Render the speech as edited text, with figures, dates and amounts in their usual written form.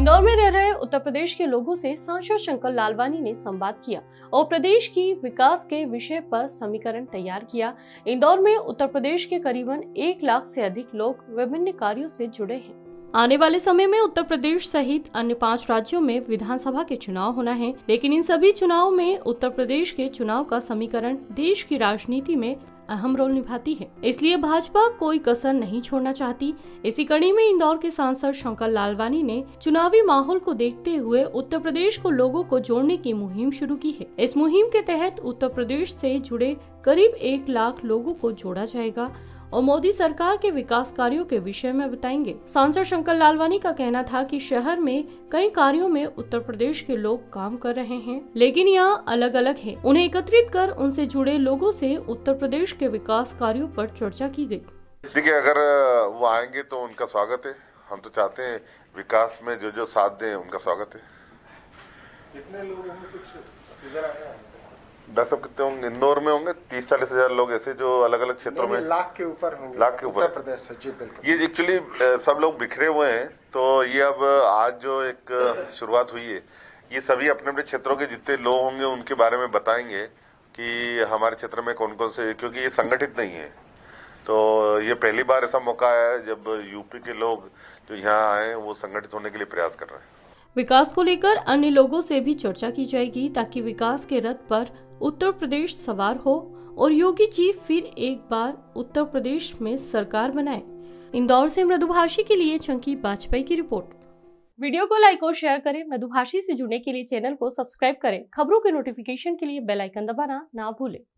इंदौर में रह रहे उत्तर प्रदेश के लोगों से सांसद शंकर लालवानी ने संवाद किया और प्रदेश की विकास के विषय पर समीकरण तैयार किया। इंदौर में उत्तर प्रदेश के करीबन 1 लाख से अधिक लोग विभिन्न कार्यों से जुड़े हैं। आने वाले समय में उत्तर प्रदेश सहित अन्य 5 राज्यों में विधानसभा के चुनाव होना है, लेकिन इन सभी चुनाव में उत्तर प्रदेश के चुनाव का समीकरण देश की राजनीति में अहम रोल निभाती है। इसलिए भाजपा कोई कसर नहीं छोड़ना चाहती। इसी कड़ी में इंदौर के सांसद शंकर लालवानी ने चुनावी माहौल को देखते हुए उत्तर प्रदेश को लोगों को जोड़ने की मुहिम शुरू की है। इस मुहिम के तहत उत्तर प्रदेश से जुड़े करीब 1 लाख लोगों को जोड़ा जाएगा और मोदी सरकार के विकास कार्यों के विषय में बताएंगे। सांसद शंकर लालवानी का कहना था कि शहर में कई कार्यों में उत्तर प्रदेश के लोग काम कर रहे हैं, लेकिन यहाँ अलग अलग है। उन्हें एकत्रित कर उनसे जुड़े लोगों से उत्तर प्रदेश के विकास कार्यों पर चर्चा की गई। देखिए, अगर वो आएंगे तो उनका स्वागत है। हम तो चाहते हैं विकास में जो साथ दें, उनका स्वागत है। कितने लोग होंगे? कुछ इधर आए? डॉक्टर साहब कितने होंगे? इंदौर में होंगे 30-40 हजार लोग ऐसे जो अलग अलग क्षेत्रों में। लाख के ऊपर होंगे। लाख के ऊपर उत्तर प्रदेश से। जी बिल्कुल। ये एक्चुअली सब लोग बिखरे हुए हैं, तो ये अब आज जो एक शुरुआत हुई है, ये सभी अपने अपने क्षेत्रों के जितने लोग होंगे उनके बारे में बताएंगे कि हमारे क्षेत्र में कौन कौन से, क्योंकि ये संगठित नहीं है। तो ये पहली बार ऐसा मौका है जब यूपी के लोग जो यहाँ आए वो संगठित होने के लिए प्रयास कर रहे हैं। विकास को लेकर अन्य लोगों से भी चर्चा की जाएगी ताकि विकास के रथ पर उत्तर प्रदेश सवार हो और योगी जी फिर एक बार उत्तर प्रदेश में सरकार बनाए। इंदौर से मृदुभाषी के लिए चंकी बाजपेयी की रिपोर्ट। वीडियो को लाइक और शेयर करें। मृदुभाषी से जुड़ने के लिए चैनल को सब्सक्राइब करें। खबरों के नोटिफिकेशन के लिए बेल आइकन दबाना ना भूलें।